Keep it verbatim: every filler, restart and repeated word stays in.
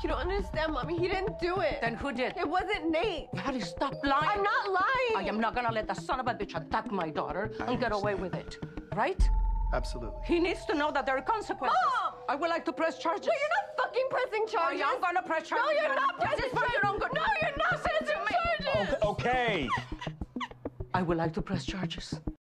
You don't understand, Mommy. He didn't do it. Then who did? It wasn't Nate. Patty, stop lying. I'm not lying. I am not gonna let the son of a bitch attack my daughter I and get away with it. Right? Absolutely. He needs to know that there are consequences. Mom! I would like to press charges. Wait, you're not fucking pressing charges. I am gonna press charges. No, you're not This pressing is for charges. your own good. No, you're not pressing charges. Okay. I would like to press charges.